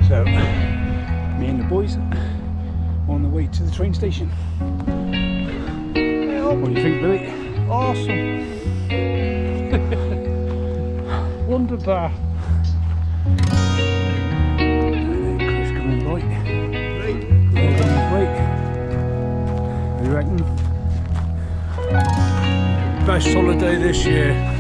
So, me and the boys on the way to the train station. What do you think, Billy? Awesome. Wunderbar. Chris coming by. Right. Right on his way. What do you reckon? Best holiday this year.